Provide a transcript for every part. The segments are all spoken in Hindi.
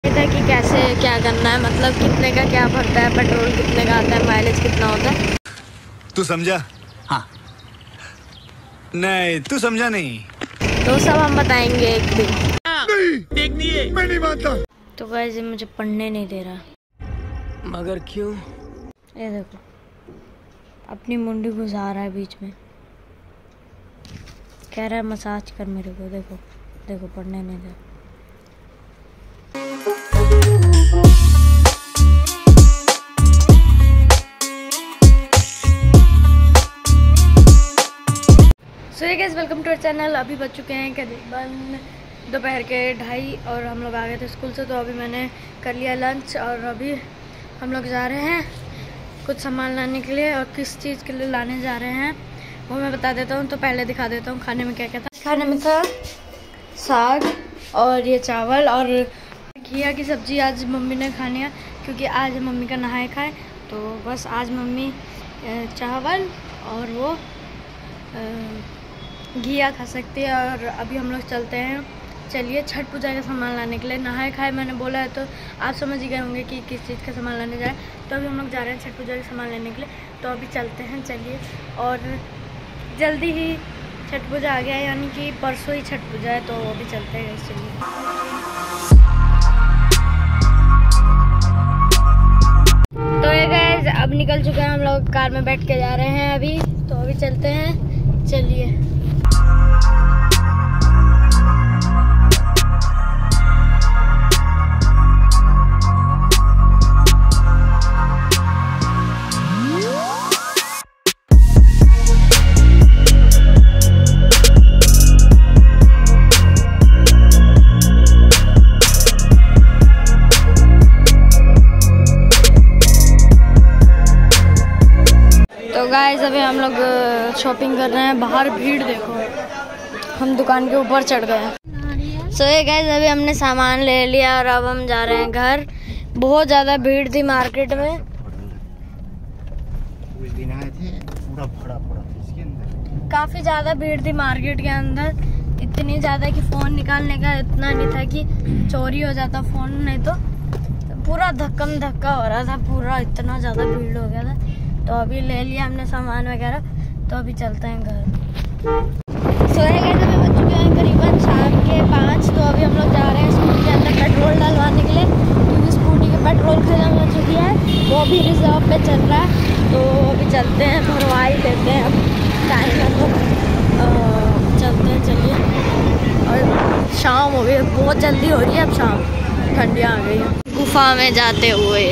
था कि कैसे क्या करना है, मतलब कितने का क्या भरता है, पेट्रोल कितने का आता है, माइलेज कितना होता है। तू समझा? हाँ। नहीं, तू समझा नहीं। तो सब हम बताएंगे एक दिन। नहीं, देखनी है, मैं नहीं मानता। तो गाइस ये मुझे पढ़ने नहीं दे रहा। मगर क्यों? ये देखो अपनी मुंडी घुसा रहा है बीच में, कह रहा है मसाज कर मेरे को। देखो देखो पढ़ने नहीं दे। सो ये guys welcome to our channel. अभी बज चुके हैं करीबन दोपहर के 2:30 और हम लोग आ गए थे स्कूल से। तो अभी मैंने कर लिया लंच और अभी हम लोग जा रहे हैं कुछ सामान लाने के लिए। और किस चीज़ के लिए लाने जा रहे हैं वो मैं बता देता हूँ। तो पहले दिखा देता हूँ खाने में क्या क्या था। खाने में था साग और ये चावल और घिया की सब्ज़ी आज मम्मी ने खानी है क्योंकि आज मम्मी का नहाए खाए। तो बस आज मम्मी चावल और वो घिया खा सकती है। और अभी हम लोग चलते हैं, चलिए छठ पूजा का सामान लाने के लिए। नहाए खाए मैंने बोला है तो आप समझ ही गए होंगे कि किस चीज़ का सामान लाने जाए। तो अभी हम लोग जा रहे हैं छठ पूजा का सामान लेने के लिए। तो अभी चलते हैं, चलिए। और जल्दी ही छठ पूजा आ गया है, यानी कि परसों ही छठ पूजा है। तो अभी चलते हैं, चलिए। तो ये गाइस अब निकल चुके हैं हम लोग, कार में बैठ के जा रहे हैं अभी। तो अभी चलते हैं, चलिए। तो गाइस अभी हम लोग शॉपिंग कर रहे हैं। बाहर भीड़ देखो, हम दुकान के ऊपर चढ़ गए हैं। सो ये गाइस अभी हमने सामान ले लिया और अब हम जा रहे हैं घर। बहुत ज़्यादा भीड़ थी मार्केट में। उस दिन आए थे, पूरा भरा पड़ा था इसके अंदर। काफ़ी ज़्यादा भीड़ थी मार्केट के अंदर, इतनी ज़्यादा कि फ़ोन निकालने का इतना नहीं था कि चोरी हो जाता फ़ोन, नहीं तो पूरा धक्कम धक्का हो रहा था पूरा, इतना ज़्यादा भीड़ हो गया था। तो अभी ले लिया हमने सामान वगैरह। तो अभी चलते हैं घर। सो है गाइस अभी बज चुके हैं करीबन शाम के 5। तो अभी हम लोग जा रहे हैं स्कूटी के अंदर पेट्रोल डलवाने के लिए क्योंकि स्कूटी के पेट्रोल खत्म हो चुकी है, वो भी रिजर्व पे चल रहा है। तो अभी चलते हैं, भरवा ही लेते हैं। अब टाइम है तो चलते हैं, चलिए। और शाम हो गई, बहुत जल्दी हो रही है अब शाम, ठंडी आ गई है। गुफा में जाते हुए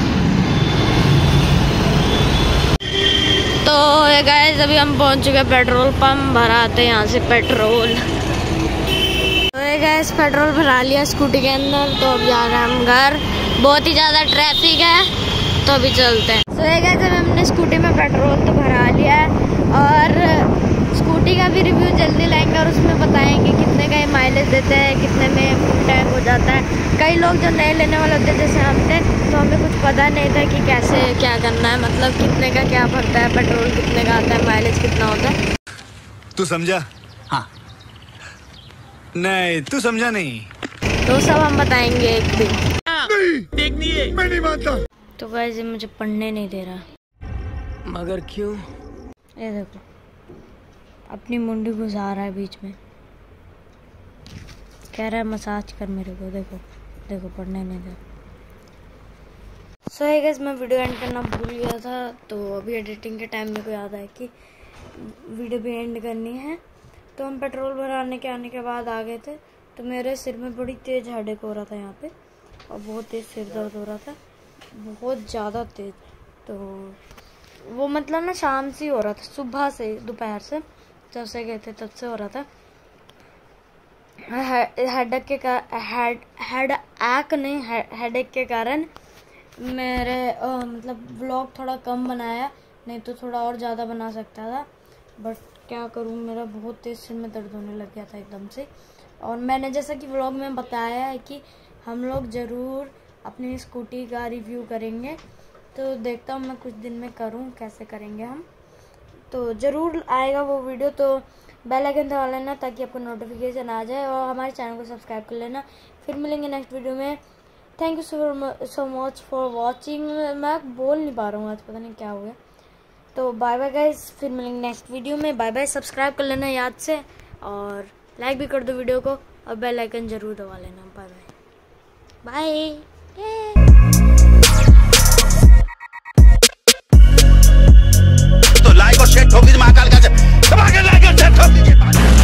तो ये गाइस अभी हम पहुंच चुके हैं पेट्रोल पंप, भराते हैं यहाँ से पेट्रोल। तो ये गाइस पेट्रोल भरा लिया स्कूटी के अंदर। तो अब जा रहे हैं हम घर, बहुत ही ज़्यादा ट्रैफिक है। तो अभी चलते हैं। तो ये गाइस अभी हमने स्कूटी में पेट्रोल तो भरा लिया है और स्कूटी का भी रिव्यू जल्दी लाएंगे और उसमें बताएंगे कितने का ये माइलेज देते हैं, कितने में फुल टैंक हो जाता है। कई लोग जो नए लेने वाले होते हैं जैसे हम थे, तो हमें कुछ पता नहीं था कि कैसे क्या करना है, मतलब कितने का क्या भरता है, पेट्रोल कितने का आता है, माइलेज कितना होता है। तू समझा? हाँ। नहीं, तू समझा नहीं। तो सब हम बताएंगे एक दिन। नहीं, देखनी है, मैं नहीं मानता। तो गाइस ये मुझे पढ़ने नहीं दे रहा। मगर क्यों? ये देखो अपनी मुंडी घुसा रहा है बीच में, कह रहा है मसाज कर मेरे को। देखो देखो पढ़ने नहीं दे। सो है गाइस मैं वीडियो एंड करना भूल गया था। तो अभी एडिटिंग के टाइम मेरे को याद आया कि वीडियो भी एंड करनी है। तो हम पेट्रोल भराने के आने के बाद आ गए थे। तो मेरे सिर में बड़ी तेज़ हेडेक हो रहा था यहाँ पे, और बहुत तेज़ सिर दर्द हो रहा था, बहुत ज़्यादा तेज़। तो वो मतलब ना शाम से हो रहा था, सुबह से, दोपहर से जब से गए थे तब से हो रहा था। हेडेक के हेडेक के कारण मेरे मतलब व्लॉग थोड़ा कम बनाया, नहीं तो थोड़ा और ज़्यादा बना सकता था। बट क्या करूँ, मेरा बहुत तेज़ सिर में दर्द होने लग गया था एकदम से। और मैंने जैसा कि व्लॉग में बताया है कि हम लोग ज़रूर अपनी स्कूटी का रिव्यू करेंगे। तो देखता हूँ मैं कुछ दिन में करूँ, कैसे करेंगे हम। तो ज़रूर आएगा वो वीडियो। तो बेल आइकन दबा लेना ताकि आपको नोटिफिकेशन आ जाए और हमारे चैनल को सब्सक्राइब कर लेना। फिर मिलेंगे नेक्स्ट वीडियो में। Thank you so much for watching. मैं बोल नहीं पा रहा हूँ आज, पता नहीं क्या हो गया। तो बाय बाय गाइस, फिर मिलेंगे नेक्स्ट वीडियो में। Bye bye. सब्सक्राइब कर लेना याद से और लाइक भी कर दो वीडियो को और बेल आइकन जरूर दबा लेना। Bye bye bye. तो लाइक और शेयर ठोक दीजिए महाकाल का, दबा के लाइक और शेयर ठोक दीजिए।